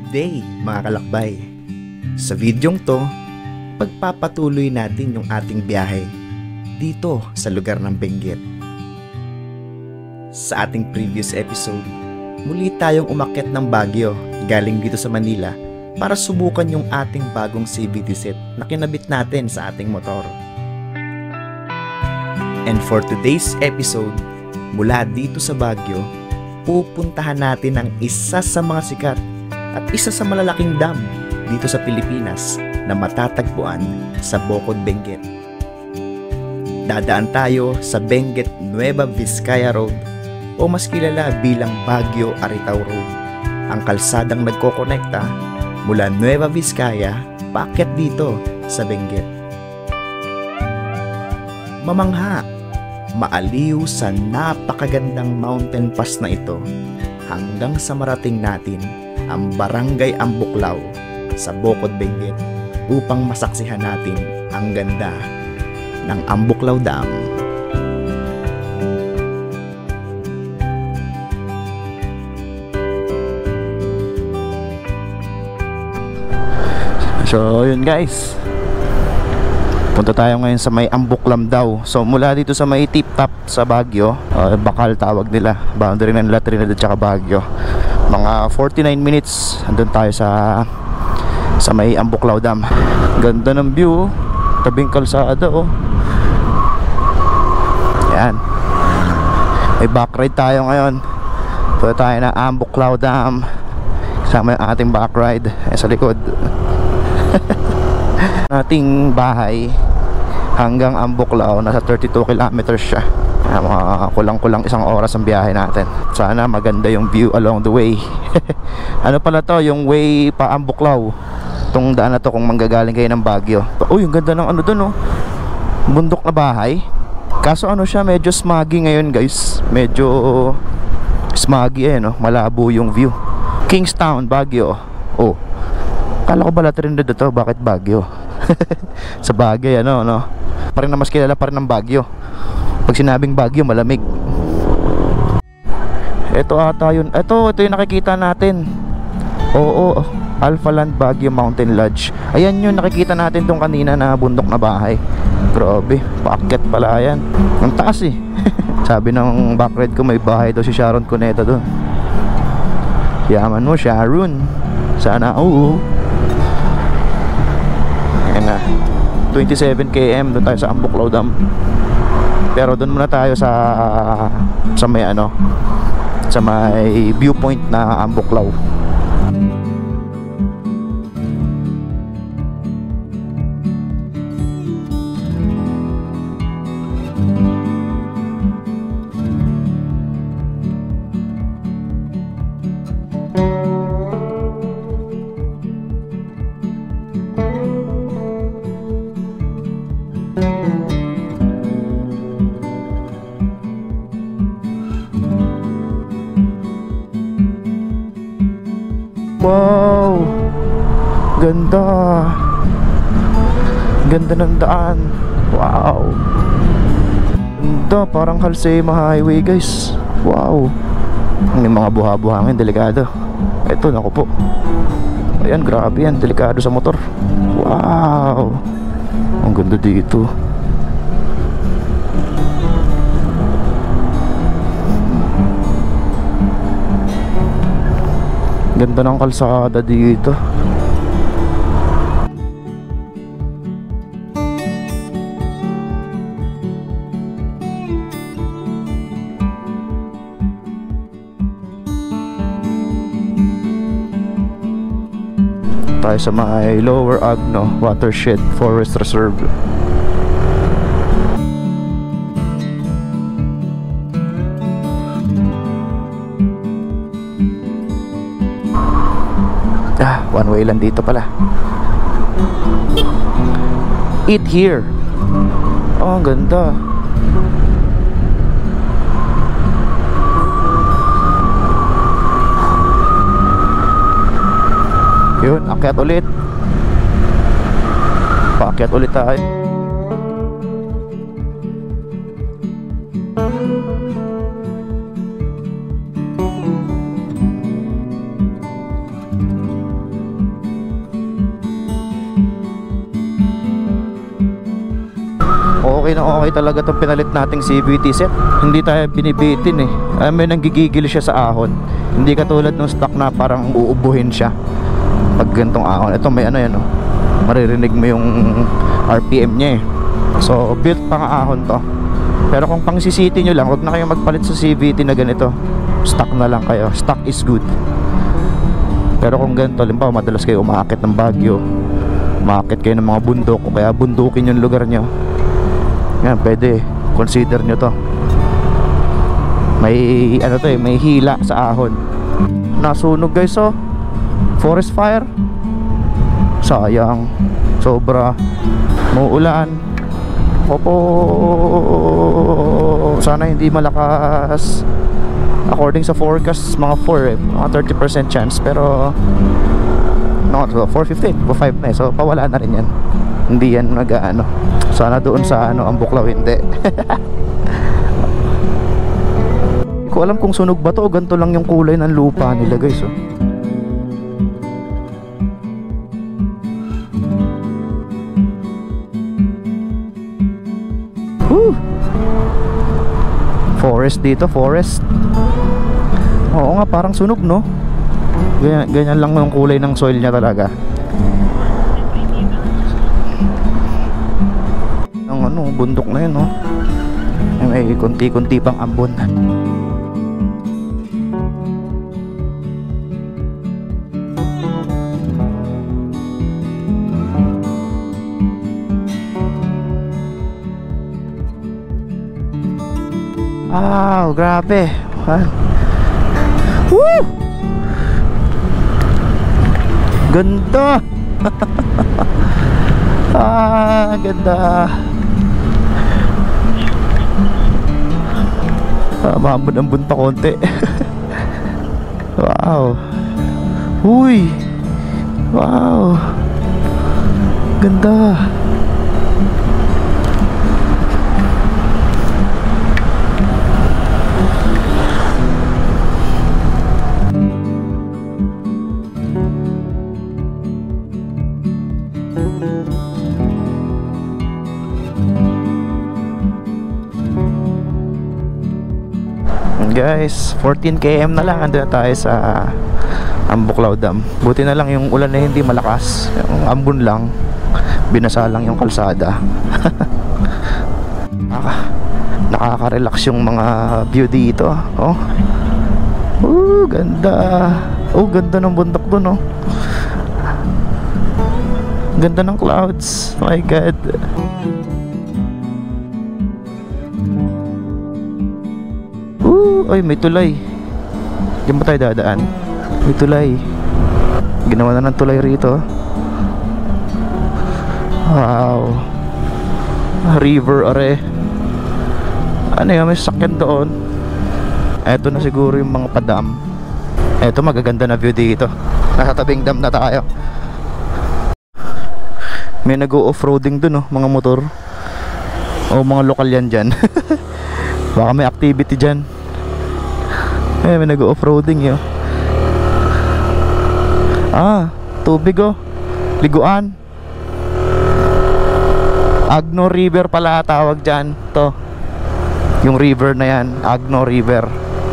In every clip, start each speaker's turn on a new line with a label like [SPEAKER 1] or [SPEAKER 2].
[SPEAKER 1] Good day mga kalakbay! Sa videong to, pagpapatuloy natin yung ating biyahe dito sa lugar ng Benguet. Sa ating previous episode, muli tayong umakyat ng Baguio galing dito sa Manila para subukan yung ating bagong CVT set na kinabit natin sa ating motor. And for today's episode, mula dito sa Baguio, pupuntahan natin ang isa sa mga sikat at isa sa malalaking dam dito sa Pilipinas na matatagpuan sa Bocod, Benguet. Dadaan tayo sa Benguet Nueva Vizcaya Road o mas kilala bilang Baguio Aritaw Road, ang kalsadang nagkokonekta mula Nueva Vizcaya paakyat dito sa Benguet. Mamangha, maaliw sa napakagandang mountain pass na ito hanggang sa marating natin ang Barangay Ambuklaw sa Bocod, Benguet upang masaksihan natin ang ganda ng Ambuklaw Dam. So yun guys, punta tayo ngayon sa may Ambuklam daw. So mula dito sa may Tip Top sa Baguio, Bakal tawag nila, boundary ng La Trinidad at Baguio, mga 49 minutes andun tayo sa may Ambuklaw Dam. Ganda ng view, tabing kalsada oh. Yan, may back ride tayo ngayon. Punta tayo na Ambuklaw Dam kasama yung ating back ride sa likod. Ating bahay hanggang Ambuklaw nasa 32 kilometers siya. Mga kulang-kulang isang oras ang biyahe natin. Sana maganda yung view along the way. Ano pala to, yung way pa Ambuklaw, itong daan na to kung manggagaling kayo ng Baguio. Uy, yung ganda ng ano dun oh, bundok na bahay. Kaso ano siya, medyo smoggy ngayon guys. Medyo smoggy no, malabo yung view. Kingstown, Baguio. Oh, kala ko ba La Trinidad to, bakit Baguio? Sa bagay ano, parang na mas kilala pa rin ng Baguio. Pag sinabing Baguio, malamig. Ito ata yun. Ito yung nakikita natin. Oo, Alpha Land Baguio Mountain Lodge. Ayan yun, nakikita natin tong kanina na bundok na bahay. Grabe, paakyat pala yan. Ang taas eh. Sabi ng backride ko, may bahay daw si Sharon Cuneta doon. Yaman mo, Sharon. Sana, oo. Ayan na, 27 km doon tayo sa Ambuklaw Dam. Pero doon muna tayo sa may ano, sa may viewpoint na Ambuklaw. Wow, ganda. Ganda ng daan. Wow, ganda, parang Halsema Highway guys. Wow, may mga buha-buhangin, delikado. Ito, naku po. Ayan, grabe yan, delikado sa motor. Wow, ang ganda dito. Ganda ng kalsada dito. Tayo sa may Lower Agno Watershed Forest Reserve. One way lang dito pala. Eat here. Oh, ang ganda. Yun, akyat ulit. Paakyat ulit tayo. okay na okay talaga itong pinalit nating CVT set. Hindi tayo binibitin eh. May nanggigigil siya sa ahon. Hindi katulad ng stock na parang uubuhin siya pag gantong ahon. Ito may ano yan oh. Maririnig mo yung RPM niya eh. So built pang ahon to. Pero kung pang CCT nyo lang, huwag na kayong magpalit sa CVT na ganito. Stock na lang kayo. Stock is good. Pero kung ganito, limbawa madalas kayo umaakit ng Baguio, umaakit kayo ng mga bundok, o kaya bundukin yung lugar nyo, yan, pwede consider nyo to. May ano to eh, may hila sa ahon. Nasunog guys oh. Forest fire. Sayang. Sobra. Muulan. Opo. Sana hindi malakas. According sa forecast, mga 4 eh, mga 30% chance. Pero no, 4:15, 5 na eh. So pawala na rin yan. Hindi yan ano. Sana doon sa ano, ang Buklaw hindi. Hindi ko alam kung sunog ba to o ganito lang yung kulay ng lupa nila guys oh. Woo! Forest dito, forest. Oo nga, parang sunog no. Ganyan lang yung kulay ng soil niya talaga. Ang ano, bundok na yun no. May kunti-kunti pang ambon. Wow, grabe. Woo! Ganda. Ganda. Maambon-ambon pa konti. Wow. Uy. Wow. Ganda. Guys, 14 km na lang andun na tayo sa Buklaw Dam. Buti na lang yung ulan na hindi malakas. Yung ambon lang, binasa lang yung kalsada. Nakaka-relax yung mga view dito oh. Ganda. Ganda ng bundok dun oh. Ganda ng clouds. My God. Ay, may tulay. Diyan ba tayo dadaan? May tulay. Ginawa na ng tulay rito. Wow. River are. Ano yun? May sakyan doon. Eto na siguro yung mga padam. Eto, magaganda na view dito. Nasa tabing dam na tayo. May nag-o-offroading dun oh, mga motor. O mga lokal yan dyan. Baka may activity dyan. May nag-off-roading yun. Tubig oh. Liguan. Agno River pala tawag dyan. To. Yung river na yan, Agno River.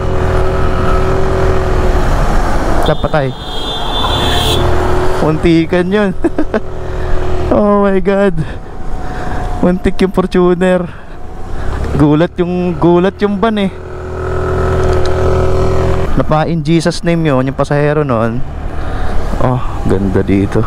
[SPEAKER 1] Patay. Muntikan yun. Oh my God. Muntik yung Fortuner. Gulat yung van eh. Napain Jesus name yun, yung pasahero noon. Oh, ganda dito.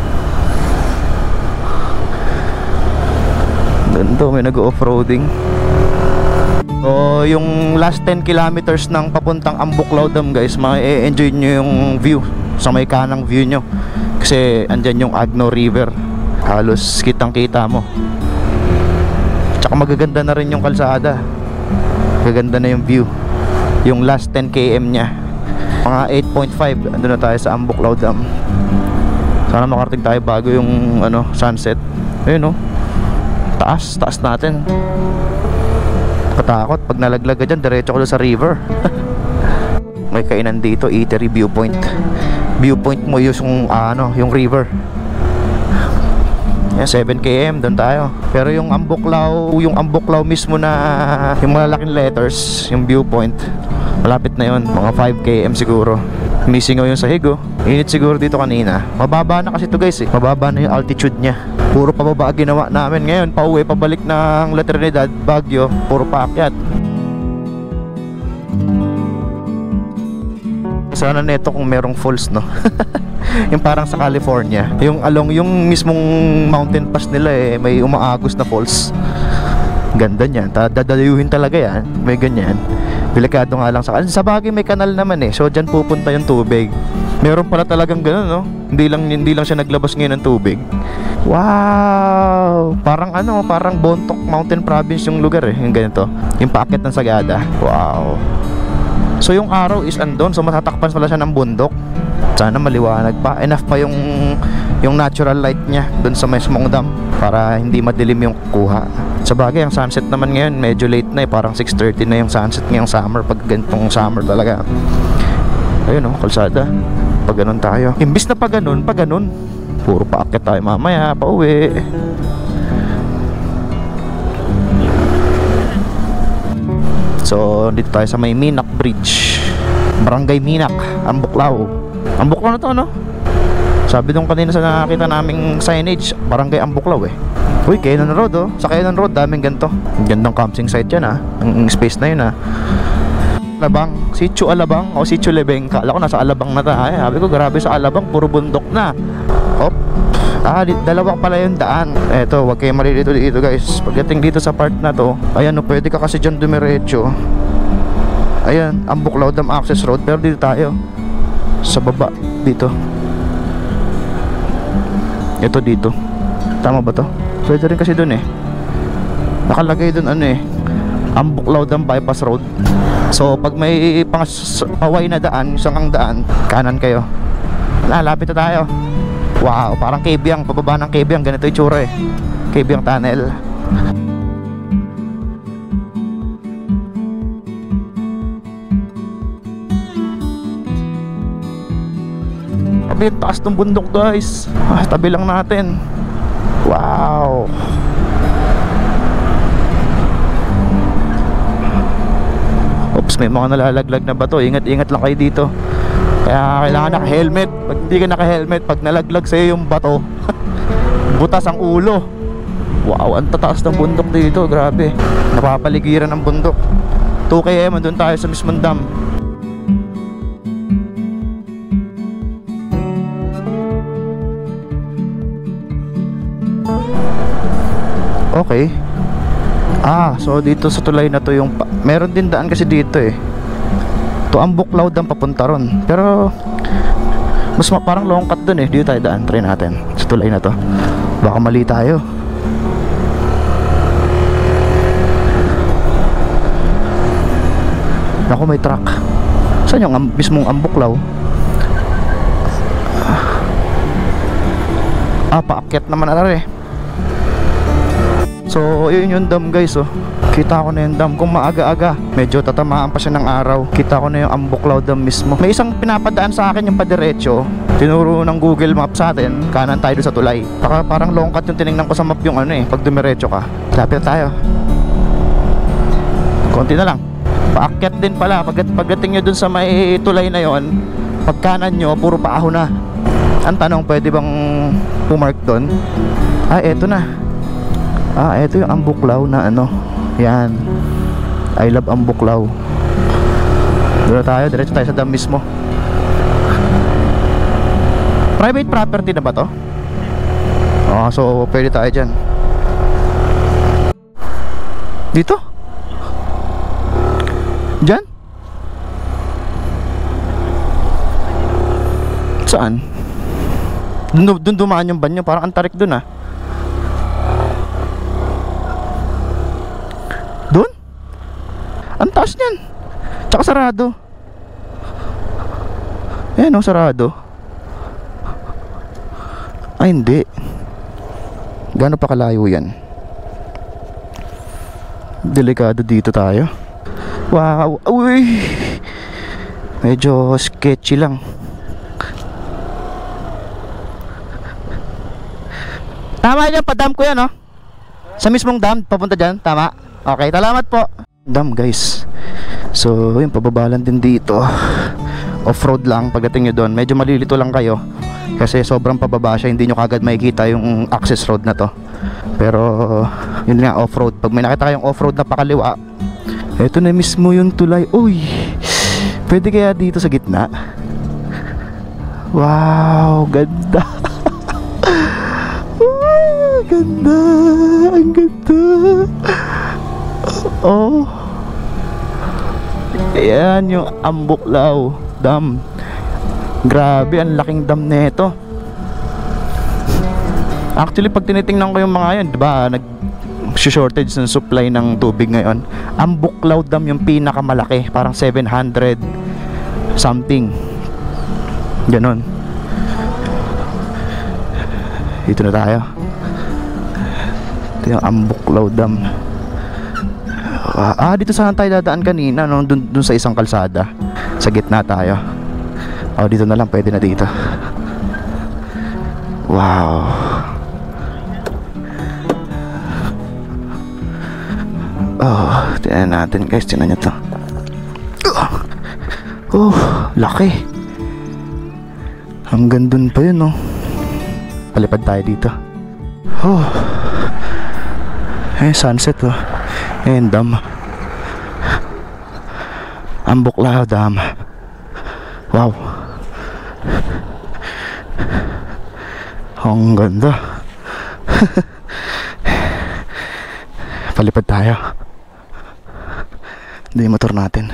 [SPEAKER 1] Ganda, may nag-off-roading. So, yung last 10 kilometers ng papuntang Buklaw Dam guys, ma-enjoy nyo yung view. Sa may kanang view nyo. Kasi andyan yung Agno River. Halos kitang-kita mo. Tsaka magaganda na rin yung kalsada. Magaganda na yung view. Yung last 10 km nya, mga 8.5, andun na tayo sa Buklaw Dam. Sana makarating tayo bago yung ano, sunset. Ayun oh. Taas natin. Katakot pag nalaglag ka dyan, diretso ko sa river. May kainan dito, Eatery Viewpoint. Viewpoint mo yung ano, yung river. Yan, 7 km, doon tayo. Pero yung Ambuklaw mismo na yung malalaking letters, yung viewpoint, malapit na yun, mga 5 km siguro. Misingaw yung sahig, oh. Init siguro dito kanina. Mababa na kasi to guys eh. Mababa na yung altitude niya. Puro pababa ginawa namin ngayon. Pauwi, pabalik ng La Trinidad, Baguio, puro paakyat. Sana neto kung merong falls, no? Yung parang sa California, yung along yung mismong mountain pass nila eh, may umaagos na falls. Ganda niyan, dadayuhin talaga yan. May ganyan. Delikado nga lang sa bagay, may kanal naman eh, so dyan pupunta yung tubig. Meron pala talagang ganun, no? Hindi lang siya naglabas ngayon ng tubig. Wow! Parang parang Bontoc Mountain Province yung lugar eh, yung ganito, yung paakyat ng Sagada. Wow! So yung araw is andon, so matatakpan pala siya ng bundok. Sana maliwanag pa, enough pa yung natural light niya doon sa mismong dam para hindi madilim yung kuha. Sa bagay, ang sunset naman ngayon medyo late na eh, parang 6:30 na yung sunset ngayong summer, pag ganitong summer talaga. Ayun oh, kalsada. Pag ganun tayo, imbis na pag ganun, puro paakyat tayo mamaya, pauwi. So dito tayo sa may Minac Bridge, Barangay Minac, Ambuklaw. Ambuklaw na to, no? Sabi nung kanina sa nakakita naming signage, Barangay Ambuklaw eh. Uy, Cannon Road, oh. Sa Cannon Road, daming ganito. Gandang camping site yan, ah. Ang space na yun, ah. Alabang, Sitio Alabang o Sitio Lebeng. Kala ko nasa Alabang na tayo. Sabi ko, grabe sa Alabang, puro bundok na. Op. Dalawa pala yung daan. Eto, wag kayo malilito dito guys. Pagdating dito sa part na to, ayan, no, pwede ka kasi dyan dumiretso. Ayan, Ambuklaw Dam Access Road. Pero dito tayo sa baba, dito. Ito dito. Tama ba to? Pwede rin kasi dun eh. Nakalagay dun Ambuklaw Dam Bypass Road. So pag may paway na daan, isang daan, kanan kayo. Lapit na tayo. Wow, parang Kebyang, pababa ng Kebyang, ganito yung tsura eh. Kebyang Tunnel. Tabi, taas ng bundok guys. Tabi lang natin. Wow. Oops, may mga nalalaglag na bato. Ingat-ingat lang kayo dito. Kaya kailangan naka-helmet. Pag hindi ka naka-helmet, pag nalaglag sa'yo yung bato, butas ang ulo. Wow, ang tataas ng bundok dito. Grabe, napapaligiran ng bundok. 2 km, doon tayo sa mismong dam. Okay. So dito sa tulay na to yung meron din daan kasi dito eh. To Ambuklaw Dam papunta ron. Pero mas parang long cut dun eh. Dito tayo daan, try natin sa tulay na to. Baka mali tayo. Naku, may truck. Saan yung mismong Ambuklaw? Paakyat naman na eh. So yun yung dam guys, oh. Kita ko na yung dam. Kung maaga-aga, medyo tatamaan pa siya ng araw. Kita ko na yung Ambuklaw Dam mismo. May isang pinapadaan sa akin yung padiretso. Tinuro ng Google Maps sa atin, kanan tayo doon sa tulay. Parang long cut yung tinignan ko sa map yung pag dumiretso ka. Lapit tayo. Konti na lang. Paakyat din pala. Pagdating nyo dun sa may tulay na yon, pag kanan nyo, puro paahon na. Ang tanong, pwede bang pumark dun? Eto na. Eto yung Ambuklaw na yan, I love Ambuklaw. Doon tayo, diretso tayo sa dam mismo. Private property na ba to? So pwede tayo dyan. Dito? Dyan? Saan? Doon dumaan yung banyo, parang antarik doon Doon? Ang taas niyan. Tsaka sarado. Ayan sarado. Hindi. Gaano pa kalayo yan? Delikado dito tayo. Wow. Uy. Medyo sketchy lang. Tama yan, pa-dam ko yan, oh. Sa mismong dam, papunta dyan, tama? Okay, salamat po. Dam, guys. So, yung pababalan din dito. Off-road lang pagdating nyo doon. Medyo malilito lang kayo kasi sobrang pababa siya, hindi nyo kagad makikita yung access road na to. Pero, yun nga, off-road. Pag may nakita kayong off-road na pakaliwa, eto na mismo yung tulay. Uy, pwede kaya dito sa gitna? Wow, ganda. Ganda, ang ganda. Oh, ayan yung Ambuklaw Dam. Grabe, ang laking dam nito. Actually, pag tinitingnan ko yung mga yan, diba, nag-shortage ng supply ng tubig ngayon. Ambuklaw Dam yung pinakamalaki, parang 700 something, ganon. Dito na tayo. Ito yung Ambuklaw Dam. Dito saan tayo dadaan kanina, no? Dun sa isang kalsada. Sa gitna tayo. Dito na lang, pwede na dito. Wow. Tingnan natin, guys. Tingnan nyo to. Laki. Hanggang dun pa yun, no? Palipad tayo dito. Sunset, oh. Dam. Ambuklaw Dam. Wow. Ang ganda. Palipad tayo. Ito yung motor natin.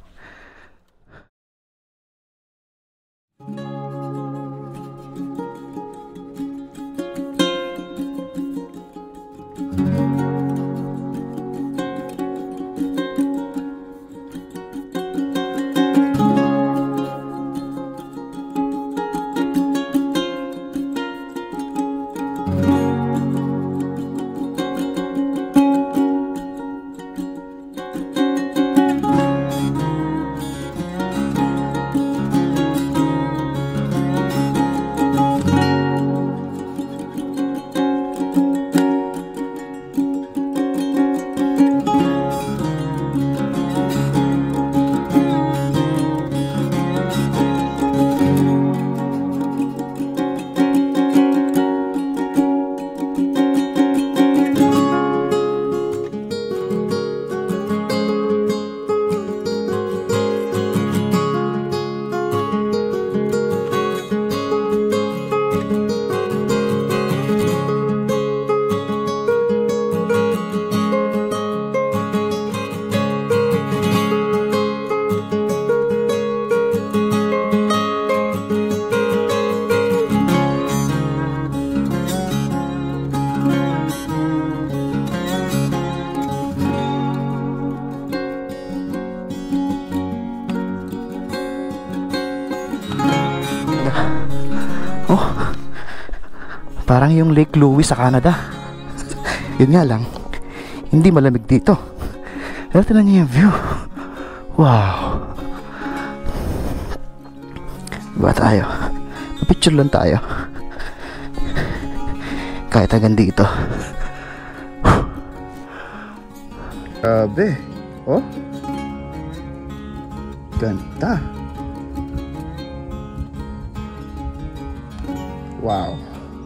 [SPEAKER 1] Parang yung Lake Louise sa Canada. Yun nga lang, hindi malamig dito. Pero tingnan niyo yung view. Wow. Ba tayo? Picture lang tayo. Kahit hanggang dito. Grabe. Oh, ganda. Wow.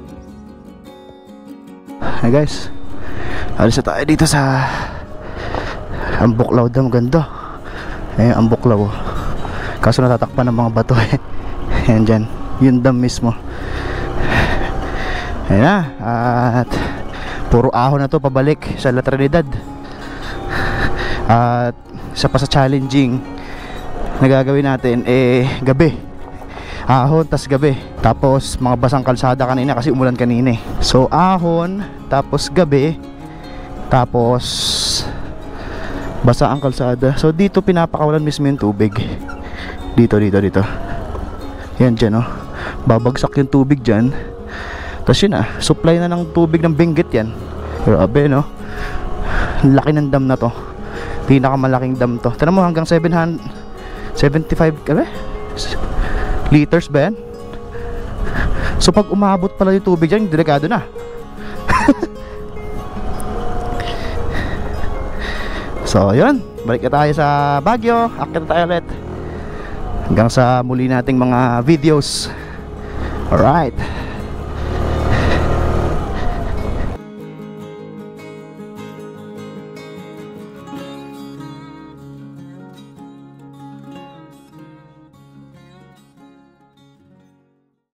[SPEAKER 1] Hey guys, alis na tayo dito sa Ambuklaw Dam. Ganda. Ambuklaw. Kaso natatakpan ng mga bato eh. Ayan dyan, yung dam mismo. Ayan na. At puro ahon na to pabalik sa La Trinidad. At isa pa sa challenging na gagawin natin gabi. Ahon tas gabi. Tapos mga basang kalsada kanina kasi umulan kanina eh. So ahon, tapos gabi, tapos basa ang kalsada. So dito pinapakawalan mismo yung tubig. Dito. Yan dyan, oh. Babagsak yung tubig dyan. Tapos yun, supply na ng tubig ng Benguet yan. Grabe, no? Laki ng dam na to. Pinakamalaking dam to. Tignan mo, hanggang 775 liters ba yan? So pag umabot pala yung tubig dyan, delikado na. So yun, balik na tayo sa Baguio. Akit na tayo ulit hanggang sa muli nating mga videos. Alright.